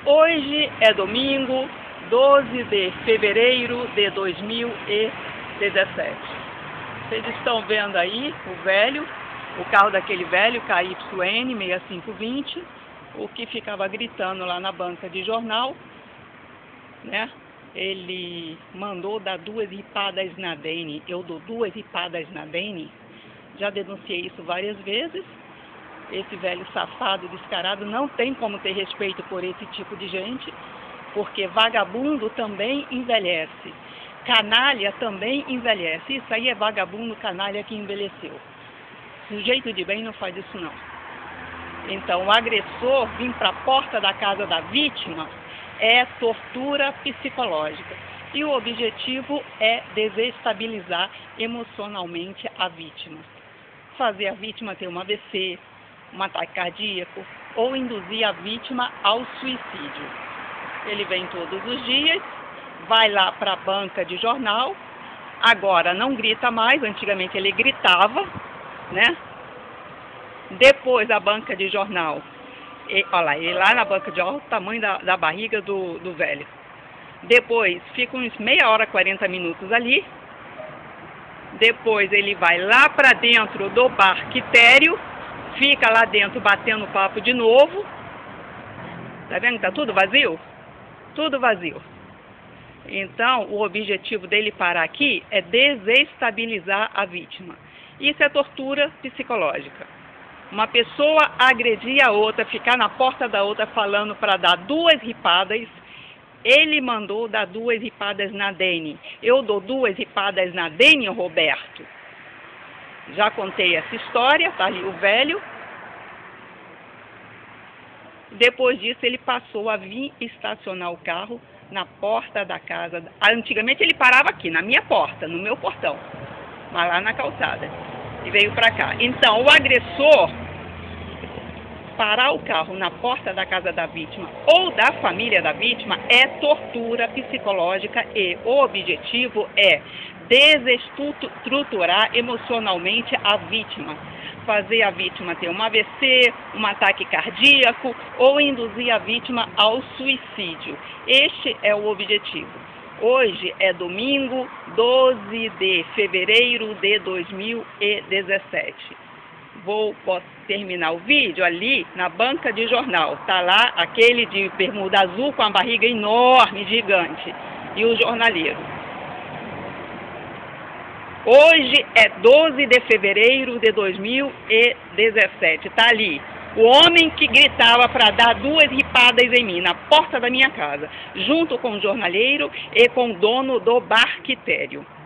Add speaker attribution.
Speaker 1: Hoje é domingo, 12 de fevereiro de 2017. Vocês estão vendo aí o carro daquele velho, KYN 6520, o que ficava gritando lá na banca de jornal, né? Ele mandou dar 2 ripadas na Dene. Eu dou 2 ripadas na Dene. Já denunciei isso várias vezes. Esse velho safado, descarado, não tem como ter respeito por esse tipo de gente, porque vagabundo também envelhece. Canalha também envelhece. Isso aí é vagabundo, canalha que envelheceu. Sujeito de bem não faz isso não. Então, o agressor vir para a porta da casa da vítima é tortura psicológica. E o objetivo é desestabilizar emocionalmente a vítima. Fazer a vítima ter um AVC, um ataque cardíaco, ou induzir a vítima ao suicídio. Ele vem todos os dias, vai lá para a banca de jornal, agora não grita mais, antigamente ele gritava, né? Depois da banca de jornal, olha lá, ele lá na banca de jornal, o tamanho da barriga do velho. Depois fica uns meia hora, 40 minutos ali. Depois ele vai lá para dentro do bar Quitério, fica lá dentro batendo papo de novo. Tá vendo que tá tudo vazio? Tudo vazio. Então, o objetivo dele parar aqui é desestabilizar a vítima. Isso é tortura psicológica. Uma pessoa agredir a outra, ficar na porta da outra falando para dar 2 ripadas. Ele mandou dar 2 ripadas na Dene. Eu dou 2 ripadas na Dene, Roberto. Já contei essa história, tá ali o velho. Depois disso, ele passou a vir estacionar o carro na porta da casa. Antigamente ele parava aqui, na minha porta, no meu portão, mas lá na calçada. E veio para cá. Então, o agressor parar o carro na porta da casa da vítima ou da família da vítima é tortura psicológica e o objetivo é desestruturar emocionalmente a vítima, fazer a vítima ter um AVC, um ataque cardíaco ou induzir a vítima ao suicídio. Este é o objetivo. Hoje é domingo, 12 de fevereiro de 2017. Posso terminar o vídeo ali na banca de jornal. Tá lá aquele de bermuda azul com a barriga enorme, gigante. E o jornaleiro. Hoje é 12 de fevereiro de 2017. Tá ali o homem que gritava para dar 2 ripadas em mim, na porta da minha casa, junto com o jornaleiro e com o dono do bar Quitério.